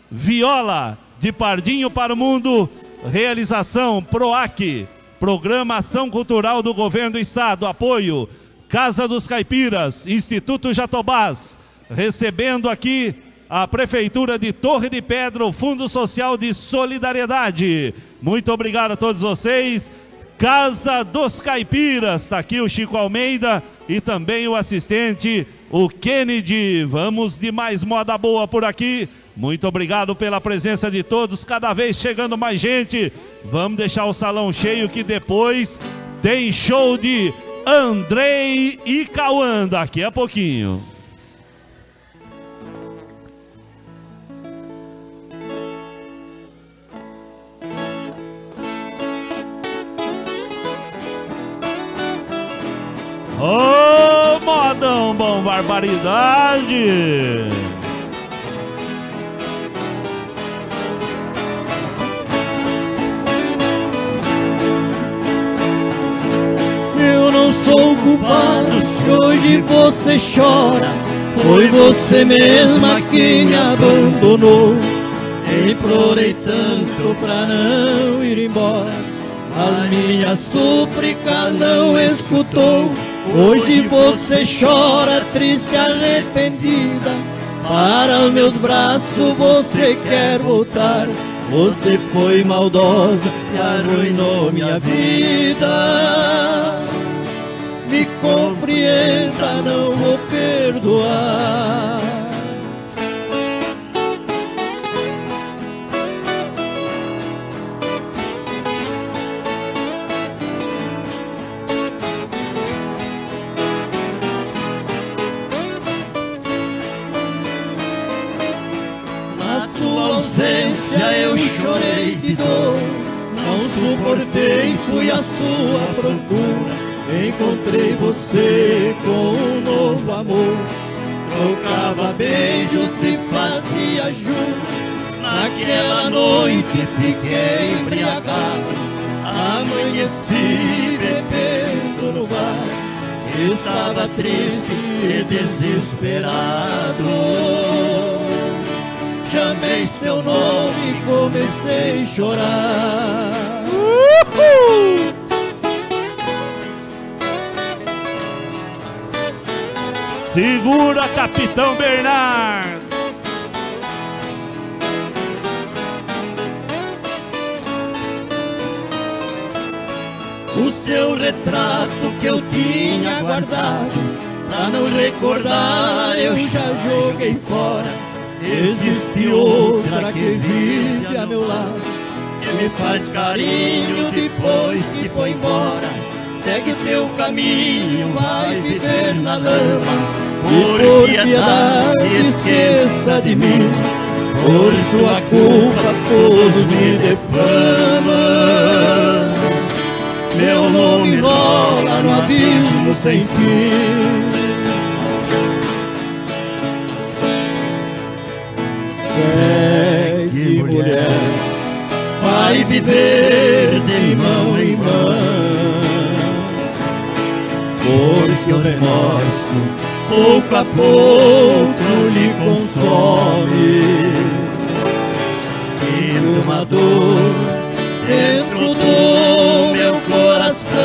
viola de Pardinho para o Mundo, realização PROAC, Programa Ação Cultural do Governo do Estado, apoio Casa dos Caipiras, Instituto Jatobás, recebendo aqui a Prefeitura de Torre de Pedra, o Fundo Social de Solidariedade. Muito obrigado a todos vocês. Casa dos Caipiras, está aqui o Chico Almeida e também o assistente, o Kennedy. Vamos de mais moda boa por aqui. Muito obrigado pela presença de todos, cada vez chegando mais gente. Vamos deixar o salão cheio que depois tem show de Andrei e Cauã daqui a pouquinho. Ô, modão bom, barbaridade! Eu não sou culpado se hoje você chora. Foi você mesma quem me abandonou. Implorei tanto pra não ir embora, a minha súplica não escutou. Hoje você chora triste e arrependida. Para os meus braços você quer voltar. Você foi maldosa e arruinou minha vida. Me compreenda, não vou perdoar. Eu chorei de dor, não suportei, fui à sua procura. Encontrei você com um novo amor, trocava beijos e fazia juros. Naquela noite fiquei embriagado, amanheci bebendo no bar. Estava triste e desesperado. Chamei seu nome e comecei a chorar. Segura, Capitão Bernardo. O seu retrato que eu tinha guardado, pra não recordar eu já joguei fora. Existe outra que vive a meu lado, que me faz carinho depois que foi embora. Segue teu caminho, vai viver na lama. Por piedade esqueça de mim, por tua culpa todos me defamam. Meu nome rola no abismo sem fim. Segue, mulher, vai viver de mão em mão, porque o remorso pouco a pouco lhe consome. Sinto uma dor dentro do meu coração,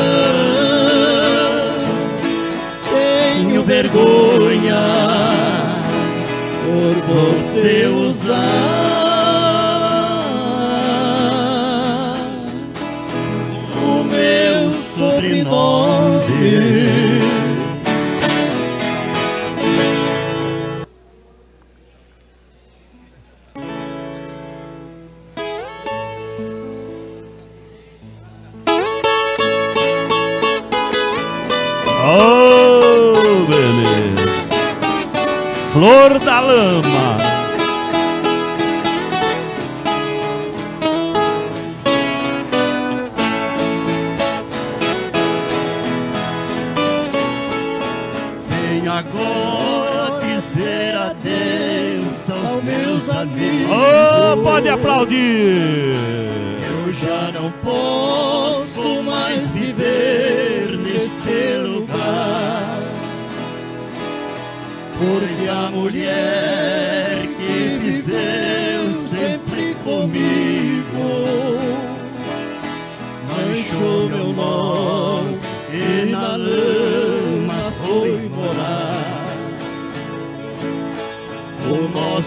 tenho vergonha por você usar o meu sobrenome. Oh, beleza. Flor da Lama. Vem agora dizer adeus aos meus amigos. Oh, pode aplaudir. Eu já não posso mais viver neste lugar, porque a mulher que viveu sem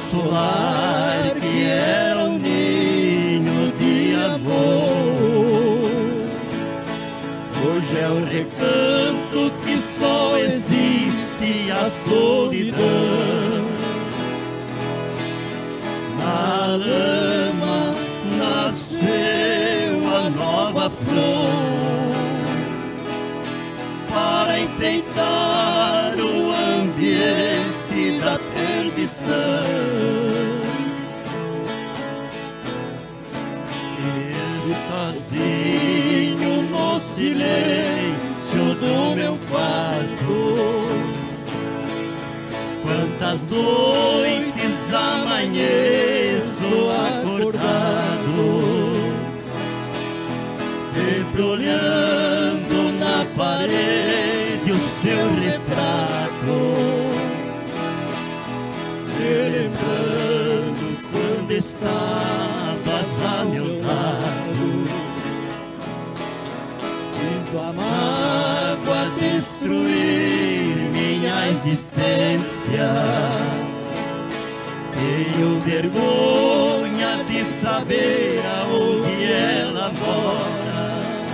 nosso lar que era um ninho de amor, hoje é um recanto que só existe a solidão. Na lama nasceu a nova flor para enfeitar o ambiente da perdição. E sozinho no silêncio do meu quarto, quantas noites amanheço acordado, sempre olhando na parede o seu retrato, relembrando quando estavas a meu lado. Sinto a mágoa destruir minha existência, tenho vergonha de saber aonde ela mora,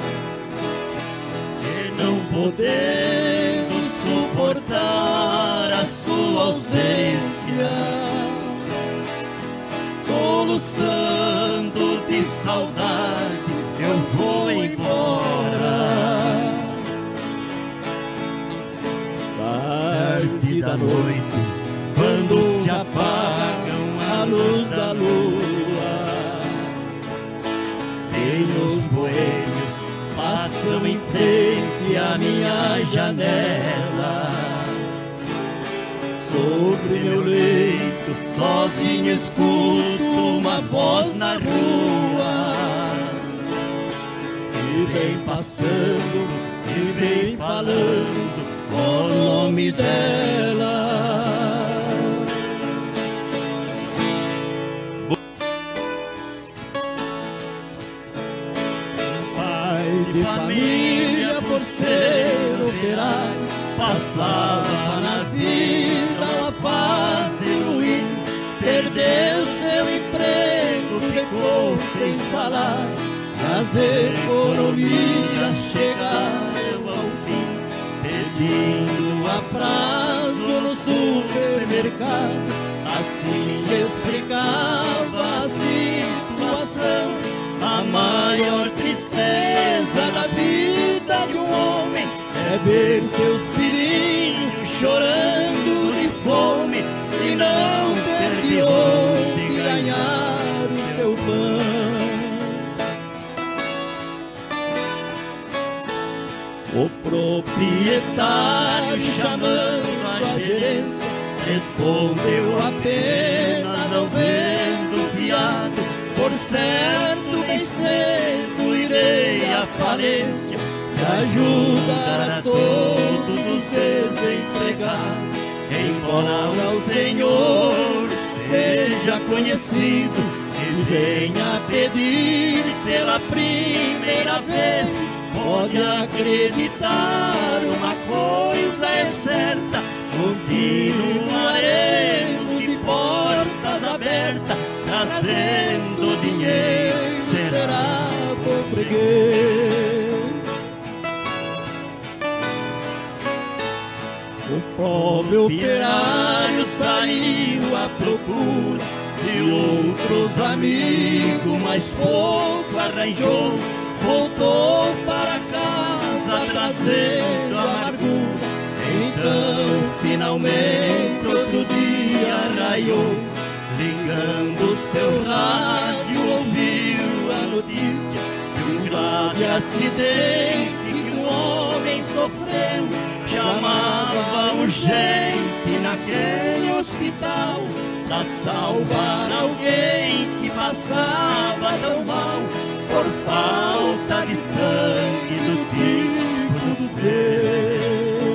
e não podendo suportar a sua ausência, soluçando de saudade eu vou embora. Tarde da noite, quando se apagam a luz da lua, tem os boêmios passam em frente à minha janela. Sobre meu leito, sozinho escuto uma voz na rua, e vem passando, e vem falando o nome dela. Pai de família, por ser operário, passava na vida uma fase ruim, perdeu seu emprego, ficou sem salário, as economias chegaram ao fim, pedindo a prazo no supermercado. Assim explicava a situação, a maior tristeza da vida de um homem é ver seus filhinhos chorando de fome e não ter de onde ganhar o seu pão. O proprietário, chamando a gerência, respondeu apenas não vendo fiado, por certo bem cedo irei à falência, de ajudar a todos os desempregados. Embora o Senhor seja conhecido e venha pedir pela primeira vez, pode acreditar, uma coisa é certa, continuaremos de portas abertas, trazendo dinheiro, será por freguês. O pobre operário saiu à procura de outros amigos, mas pouco arranjou, voltou para casa trazendo amargura. Então finalmente outro dia raiou, ligando seu rádio ouviu a notícia de um grave acidente que um homem sofreu. Chamava urgente naquele hospital pra salvar alguém que passava tão mal por falta de sangue do tipo do seu.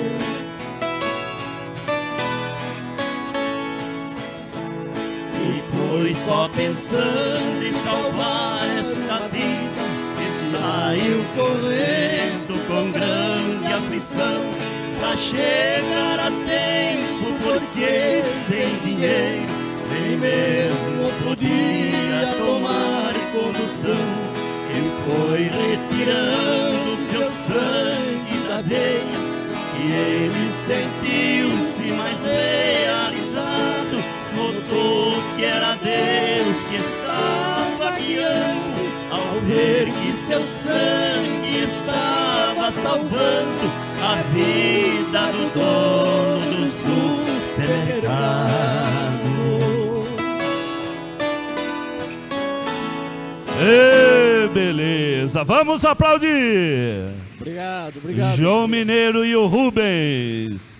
E foi só pensando em salvar esta vida que saiu correndo com grande aflição pra chegar a tempo, porque sem dinheiro nem mesmo outro dia tomar condução. Ele foi retirando seu sangue da veia e ele sentiu-se mais realizado. Notou que era Deus que estava guiando, ao ver que seu sangue estava salvando a vida do dono do supermercado. Ê, beleza, vamos aplaudir. Obrigado, obrigado. João Mineiro e o Rubens.